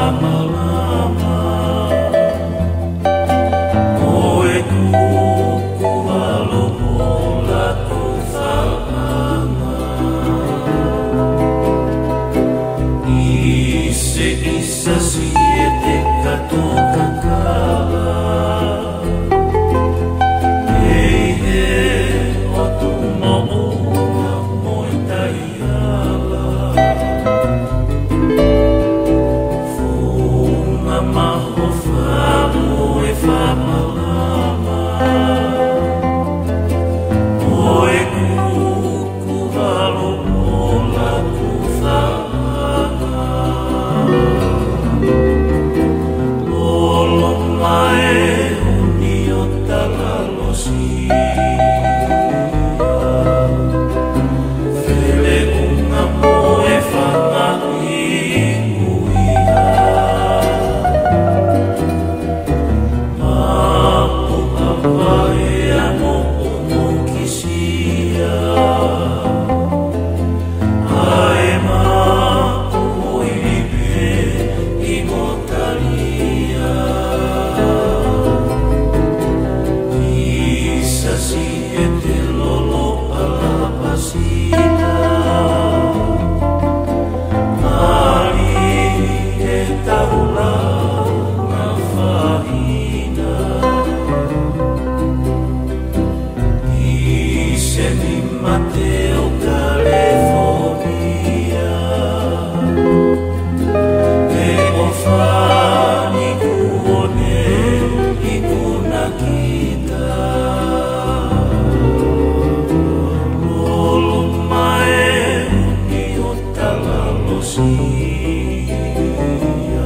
Isa siete katoka kala Ehe otu mo'una mo'i taiala Funga maho whamu e whamalama Oe kuku halo mola ku whaanga Lolo mae uni o talalosia Fele unga moe whangahi uiha Mapu awae amo umukisia Ae mapu oiribe imotalia Isa siete lolo ala pasita Mari e taula na faina Ise mi Mateo California E ofani kuone ikuna kita Lolo mae uni o talalosia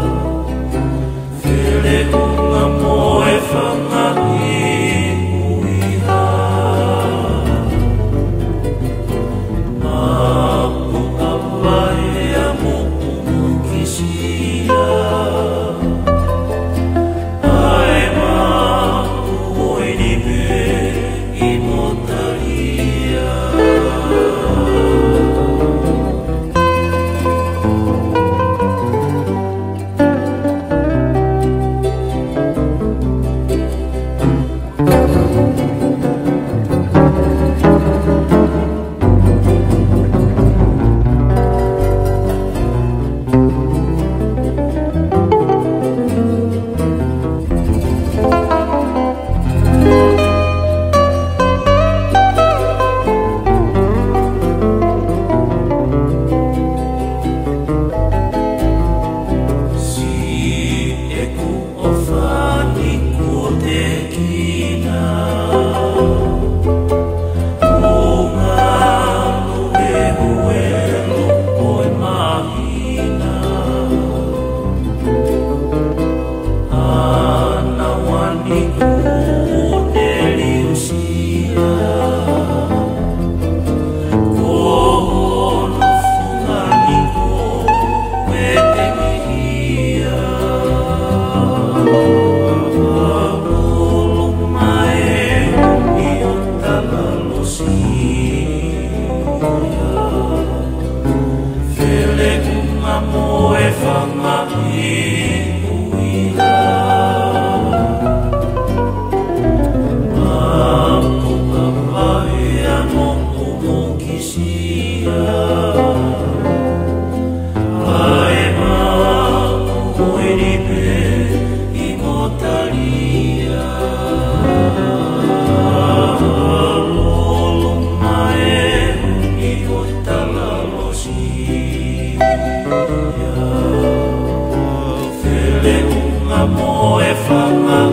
Fele unga moe whangahi uiha Mapu awae amo umukisia Ae mapu oiribe imotalia Si eku ofani kuotekina Unga luehuelo oe mahina Ana wani kuoneliusia Kohono funganiko wetemihia Lolo mae uni o talalosia Fele unga moe whangahi uiha Mapu awae amo umukisia Ae mapu oiribe imotalia Lolo mae uni o talalosia Fele unga moe whangahi